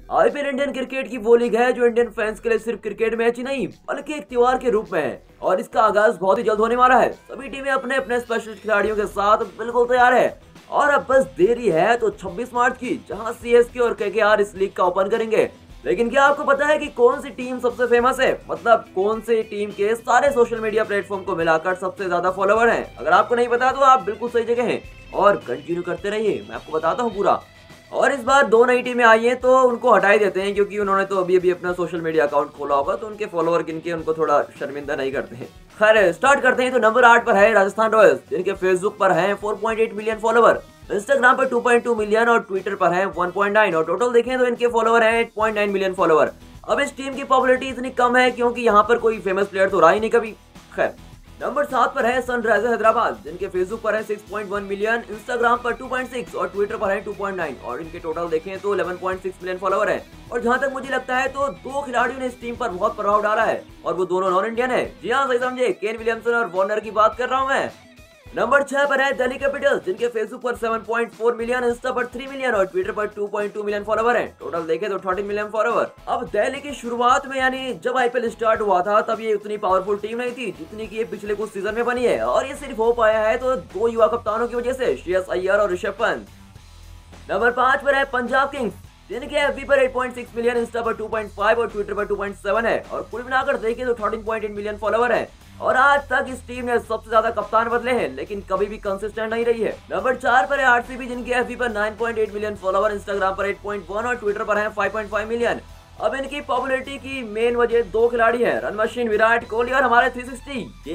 IPL Indian cricket की वो league है जो इंडियन फैंस के लिए सिर्फ क्रिकेट मैच ही नहीं बल्कि एक त्योहार के रूप में है और इसका आगाज बहुत ही जल्द होने वाला है। सभी टीमें अपने अपने स्पेशल खिलाड़ियों के साथ बिल्कुल तैयार है और अब बस देरी है तो 26 मार्च की, जहां सीएसके और केकेआर इस लीग का ओपन करेंगे। लेकिन क्या आपको पता है कि कौन सी टीम सबसे फेमस है? मतलब कौन सी टीम के सारे सोशल मीडिया प्लेटफॉर्म को मिलाकर सबसे ज्यादा फॉलोवर हैं? अगर आपको नहीं पता तो आप बिल्कुल सही जगह हैं और कंटिन्यू करते रहिए, मैं आपको बताता हूँ पूरा। और इस बार दो नई टीमें आई हैं तो उनको हटा ही देते हैं क्योंकि उन्होंने तो अभी अभी अपना सोशल मीडिया अकाउंट खोला होगा तो उनके फॉलोअर गिनके उनको थोड़ा शर्मिंदा नहीं करते हैं। खैर स्टार्ट करते हैं। तो नंबर 8 पर है राजस्थान रॉयल्स, जिनके फेसबुक पर हैं 4.8 मिलियन फॉलोवर, इंस्टाग्राम पर 2.2 मिलियन और ट्विटर पर हैं 1.9 और टोटल देखें तो इनके फॉलोवर हैं 8.9 मिलियन फॉलोवर। अब इस टीम की पॉपुलैरिटी इतनी कम है क्योंकि यहाँ पर कोई फेमस प्लेयर तो रहा ही नहीं कभी। खैर नंबर 7 पर है सनराइजर्स हैदराबाद, जिनके फेसबुक पर है 6.1 मिलियन, इंस्टाग्राम पर 2.6 और ट्विटर पर है 2.9 और इनके टोटल देखें तो 11.6 मिलियन फॉलोवर है। और जहां तक मुझे लगता है तो दो खिलाड़ियों ने इस टीम पर बहुत प्रभाव डाला है और वो दोनों नॉन इंडियन है। जी हाँ सही समझे, केन विलियमसन और वार्नर की बात कर रहा हूँ मैं। नंबर 6 पर है दिल्ली कैपिटल्स, जिनके फेसबुक पर 7.4 मिलियन, इंस्टा पर 3 मिलियन और ट्विटर पर 2.2 मिलियन फॉलोवर हैं। टोटल देखें तो 13 मिलियन फॉलोवर। अब दिल्ली की शुरुआत में यानी जब आईपीएल स्टार्ट हुआ था तब ये उतनी पावरफुल टीम नहीं थी जितनी की ये पिछले कुछ सीजन में बनी है और ये सिर्फ हो पाया है तो दो युवा कप्तानों की वजह से, श्रेयस अय्यर और ऋषभ पंत। नंबर 5 पर है पंजाब किंग्स, जिनके एफबी पर 8.6 मिलियन, इंस्टा पर 2.5 और ट्विटर पर 2.7 है और कुल मिलाकर देखें तो 13.8 मिलियन फॉलोवर है। और आज तक इस टीम ने सबसे ज्यादा कप्तान बदले हैं लेकिन कभी भी कंसिस्टेंट नहीं रही है। नंबर 4 पर है आरसीबी, जिनके एफबी पर 9.8 मिलियन फॉलोवर, इंस्टाग्राम पर 8.1 और ट्विटर पर है 5.5 मिलियन। अब इनकी पॉपुलैरिटी की मेन वजह दो खिलाड़ी हैं, रन मशीन विराट कोहली और हमारे 360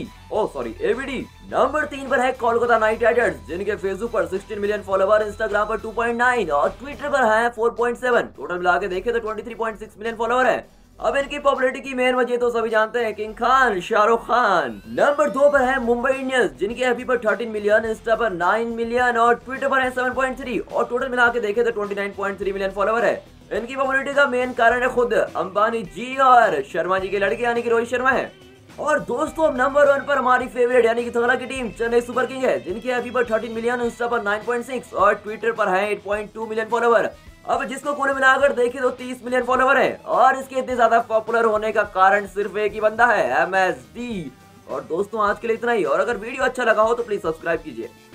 एबीडी। नंबर 3 पर है कोलकाता नाइट राइडर्स, जिनके फेसबुक पर 16 मिलियन फॉलोवर, इंस्टाग्राम पर 2.9 और ट्विटर पर है 4.7। टोटल मिला के देखे तो 23.6 मिलियन फॉलोवर है। अब इनकी पॉपुलैरिटी की मेन वजह तो सभी जानते हैं, किंग खान शाहरुख खान। नंबर 2 पर है मुंबई इंडियंस, जिनके एफबी पर 13 मिलियन, इंस्टा पर 9 मिलियन और ट्विटर पर है 7.3 और टोटल मिला के देखे तो 29.3 मिलियन फॉलोवर है। इनकी पॉपुलैरिटी का मेन कारण है खुद अंबानी जी और शर्मा जी के लड़के यानी कि रोहित शर्मा है। और दोस्तों अब नंबर 1 पर हमारी फेवरेट यानी कि तगड़ा की टीम चेन्नई सुपर किंग है, जिनकी एफबी पर 13 मिलियन, इंस्टा पर 9.6 और ट्विटर पर है 8.2 मिलियन फॉलोवर। अब जिसको कुल मिलाकर देखे तो 30 मिलियन फॉलोवर है और इसके इतने ज्यादा पॉपुलर होने का कारण सिर्फ एक ही बंदा है, MSD। और दोस्तों आज के लिए इतना ही और अगर वीडियो अच्छा लगा हो तो प्लीज सब्सक्राइब कीजिए।